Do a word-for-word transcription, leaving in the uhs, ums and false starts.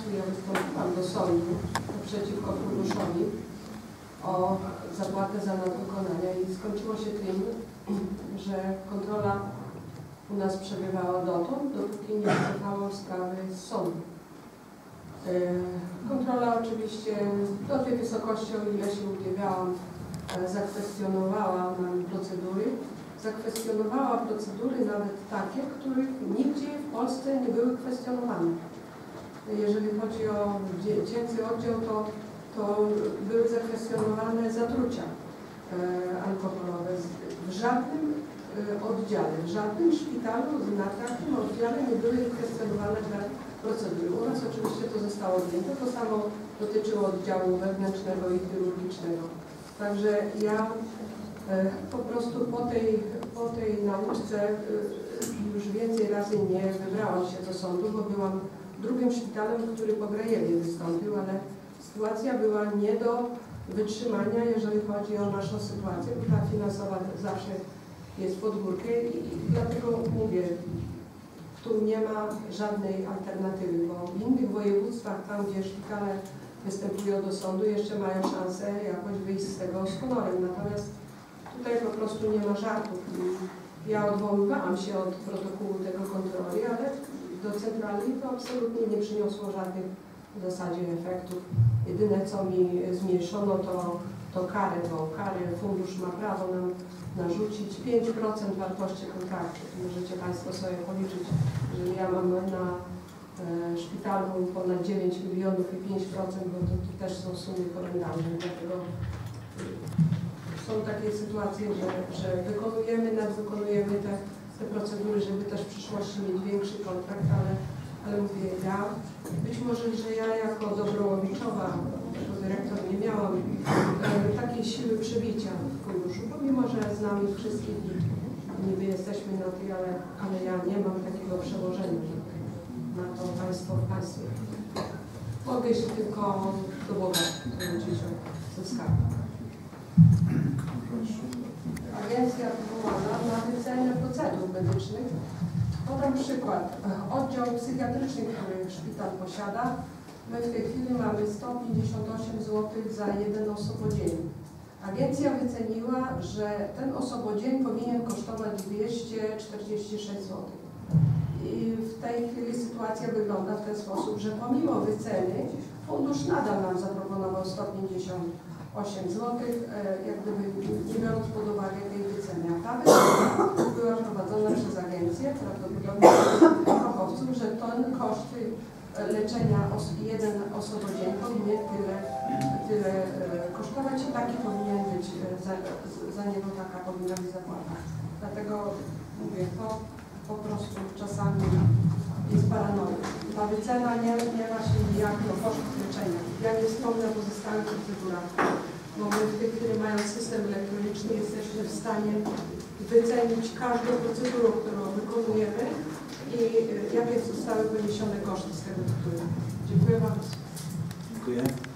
ja wystąpiłam do sądu przeciwko funduszowi o zapłatę za nadwykonania i skończyło się tym, że kontrola u nas przebywała dotąd, dopóki nie wycofała sprawy z sądu. Kontrola oczywiście do tej wysokości, o ile się ubiegałam, zakwestionowała nam procedury. Zakwestionowała procedury nawet takie, których nigdzie w Polsce nie były kwestionowane. Jeżeli chodzi o dziecięcy oddział, to, to były zakwestionowane zatrucia alkoholowe. W żadnym oddziale, w żadnym szpitalu na takim oddziale nie były kwestionowane te procedury. U nas oczywiście to zostało odjęte. To samo dotyczyło oddziału wewnętrznego i chirurgicznego. Także ja po prostu po tej, po tej nauczce już więcej razy nie wybrałam się do sądu, bo byłam drugim szpitalem, który po Grajewie wystąpił, ale sytuacja była nie do wytrzymania, jeżeli chodzi o naszą sytuację, bo ta finansowa zawsze jest pod górkę i, i dlatego mówię, tu nie ma żadnej alternatywy, bo w innych województwach, tam gdzie szpitale występują do sądu, jeszcze mają szansę jakoś wyjść z tego z honorem, natomiast tutaj po prostu nie ma żartów. Ja odwoływałam się od protokołu tego kontroli, ale do centrali to absolutnie nie przyniosło żadnych w zasadzie efektów. Jedyne co mi zmniejszono to, to karę, bo kary fundusz ma prawo nam narzucić pięć procent wartości kontraktu. Możecie Państwo sobie policzyć, że ja mam na e, szpitalu ponad dziewięć milionów i pięć procent, bo to, to też są sumy horrendalne. Dlatego są takie sytuacje, że, że wykonujemy, nadwykonujemy te, te procedury, żeby też w przyszłości mieć większy kontrakt, ale, ale mówię, ja, być może, że ja jako Dobrołowiczowa, jako dyrektor nie miałam e, takiej siły przebicia w funduszu, pomimo, że znam ich wszystkich i niby jesteśmy na tej, ale, ale ja nie mam takiego przełożenia na to państwo w państwie. Mogę się tylko do Boga zwrócić ze skarbu. Agencja powołana na wycenę procedur medycznych. Podam przykład. Oddział psychiatryczny, który szpital posiada, my w tej chwili mamy sto pięćdziesiąt osiem złotych za jeden osobodzień. Agencja wyceniła, że ten osobodzień powinien kosztować dwieście czterdzieści sześć złotych. I w tej chwili sytuacja wygląda w ten sposób, że pomimo wyceny fundusz nadal nam zaproponował sto pięćdziesiąt osiem złotych, jak gdyby nie biorąc pod uwagę tej wyceny. A ta wycena była prowadzona przez agencję, prawdopodobnie przez fachowców, że ten koszt leczenia os jeden osobodzień powinien tyle, tyle kosztować i taki powinien być, za, za niego taka powinna być zapłata. Dlatego mówię, to po prostu czasami jest paranoja. Ta wycena nie, nie ma się nijak do kosztów leczenia. Ja nie wspomnę o pozostałych procedurach, bo my w tej chwili, mając system elektroniczny, jesteśmy w stanie wycenić każdą procedurę, którą wykonujemy i jakie zostały poniesione koszty z tego tytułu. Dziękuję bardzo. Dziękuję.